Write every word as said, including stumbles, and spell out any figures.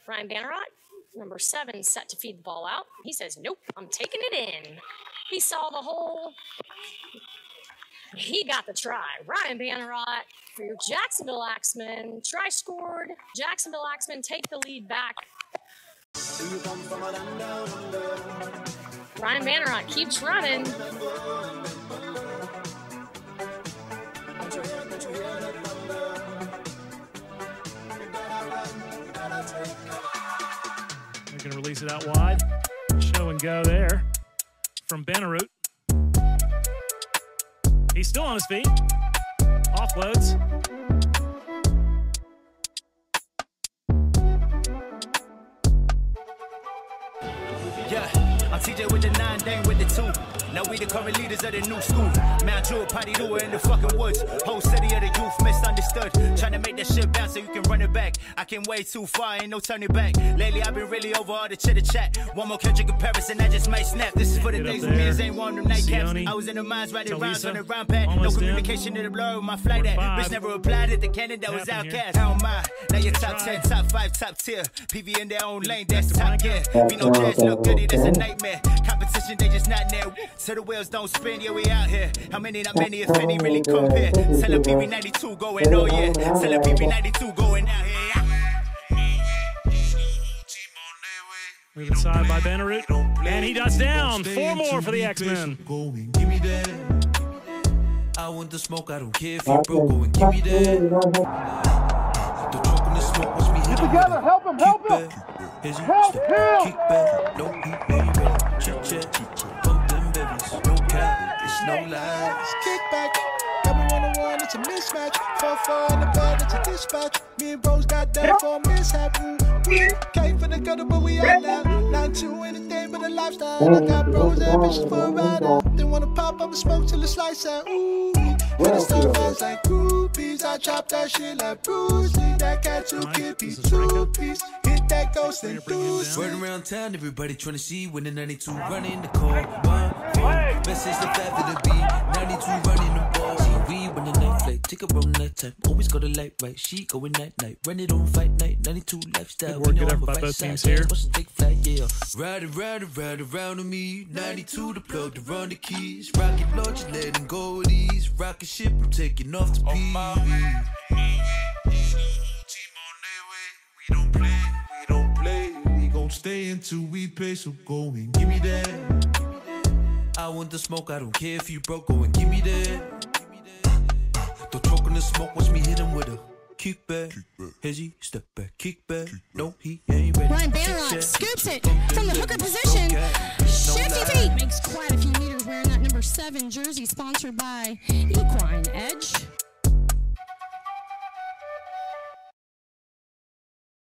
Ryan Bannerot, number seven, set to feed the ball out. He says, nope, I'm taking it in. He saw the hole. He got the try. Ryan Bannerot for your Jacksonville Axemen. Try scored. Jacksonville Axemen take the lead back. Ryan Bannerot keeps running. They're going to release it out wide. Show and go there from Bannerot. He's still on his feet. Offloads. Yeah, I'm T J with the nine, Dane with the two. Now we the current leaders of the new school. Mount Jewel, Potty Lua in the fucking woods. Whole city of the youth misunderstood. Trying to make that shit bounce so you can run it back. I came way too far, ain't no turning back. Lately I've been really over all the chitter chat. One more Kendrick comparison, I just might snap. This is for the Get days when me ain't one of them nightcaps. Sione. I was in the mines writing rhymes Talisa. on the rhyme pad. No Almost communication in the blur with my flight at. Five. Bitch never replied at the cannon that was Happened here. outcast. How am I? Now you're top Try. ten, top five, top tier. P V in their own lane, that's Back top to gear. blanket. We know jazz look goody, that's a nightmare. Competition, they just not there. So the wheels don't spin, yeah, we out here. How many, not many, if any, really compare. Tell a P B ninety-two going, oh yeah. Tell a P B ninety-two going out here. Moving side by Bannerot. And he does down. Four more for the X-Men. Give me that. I want the smoke, I don't care if you broke. Go and give me that. The talk in the smoke, watch me hit him. Together, help him, help him. Help him. Kick back, no heat, baby. Chit chat, pump them babies. No cap, it's no lies. Kick back. Got me one on one, it's a mismatch. four four in the bed, it's a dispatch. Me and bros got down for a mishap. We came for the gutter, but we out now. Not to anything but a lifestyle. I got bros and bitches for a ride. They wanna pop up and smoke till the slice out. Ooh, when the stuff fast like groupies, I chop that shit like Bruce Lee. That cat two kid piece, two piece. Hit that ghost and deuce. Word around town, everybody trying to see when the ninety-two running the call. One, four, message the five of the beat. ninety-two running the ball. See we when the night flight, take a roll night time. Always got the light right, she going night night. Run it on fight night, ninety-two lifestyle. Good work, good effort by both teams here. Big flight, yeah. Ride around, ride around on me. ninety-two to plug to run the keys. Rocket launch, letting go of these. Rocket ship, I'm taking off to P V. We don't play, we don't play. We gon' stay until we pay, so go and give me that. I want the smoke, I don't care if you broke. Go and give me that. Don't choke on the smoke, watch me hit him with a kick back. Hezzy, step back, kick back. No, he ain't ready. Ryan Bannerot scoops it from the hooker position. Shifty feet makes quite a few meters wearing that number seven jersey, sponsored by Equine Edge.